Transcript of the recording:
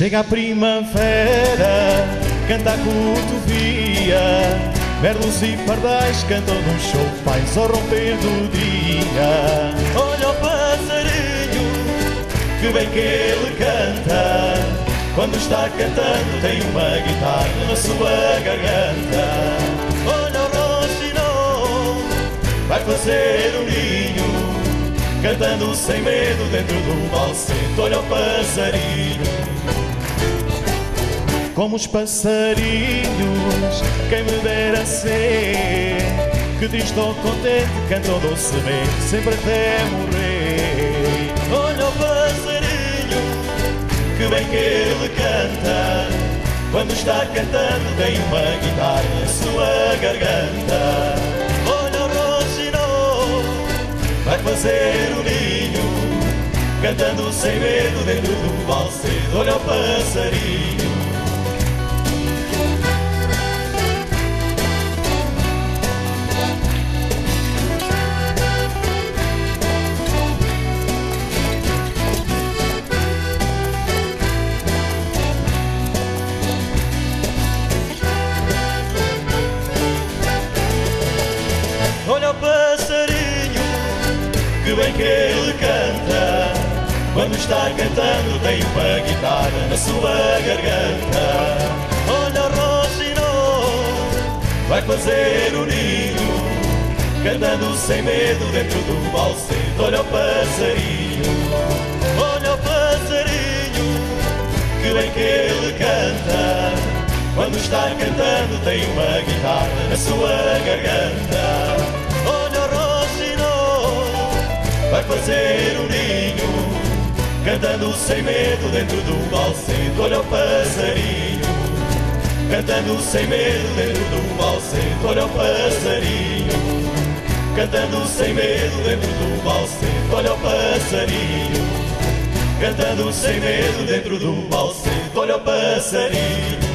Chega a primavera, canta a cotovia, merlos e pardais cantam num show, pais ao romper do dia. Olha o passarinho, que bem que ele canta, quando está cantando tem uma guitarra na sua garganta. Olha o roxinol, vai fazer um ninho, cantando sem medo dentro do balsete. Olha o passarinho. Como os passarinhos, quem me dera ser, que triste ou contente cantam docemente, sempre até morrer. Olha o passarinho, que bem que ele canta, quando está cantando tem uma guitarra na sua garganta. Olha o roxinol, vai fazer um ninho, cantando sem medo dentro do balsete. Olha o passarinho. Olha o passarinho, que bem que ele canta, quando está cantando tem uma guitarra na sua garganta. Olha o roxinol, vai fazer um ninho, cantando sem medo dentro do balsete. Olha o passarinho, olha o passarinho, que bem que ele canta, quando está cantando tem uma guitarra na sua garganta. Olha o roxinol, vai fazer um ninho, cantando sem medo dentro do balsete. Olha o passarinho, cantando sem medo dentro do balsete. Olha o passarinho, cantando sem medo dentro do balsete. Olha o passarinho, cantando sem medo dentro do balsete. Olha o passarinho.